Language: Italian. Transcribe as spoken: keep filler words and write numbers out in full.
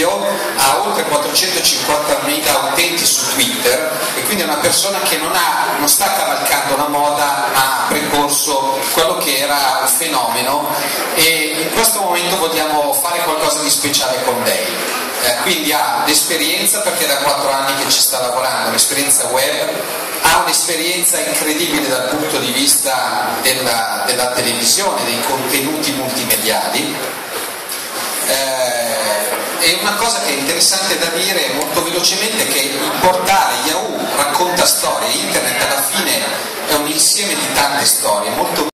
video, ha oltre quattrocentocinquantamila utenti su Twitter e quindi è una persona che non, ha, non sta cavalcando la moda, ma ha precorso quello che era un fenomeno, e in questo momento vogliamo fare qualcosa di speciale con lei. Eh, quindi ha l'esperienza, perché da quattro anni che ci sta lavorando, l'esperienza web, ha un'esperienza incredibile dal punto di vista della, della televisione, dei contenuti multimediali. Eh, e una cosa che è interessante da dire molto velocemente è che il portale Yahoo racconta storie, internet alla fine è un insieme di tante storie molto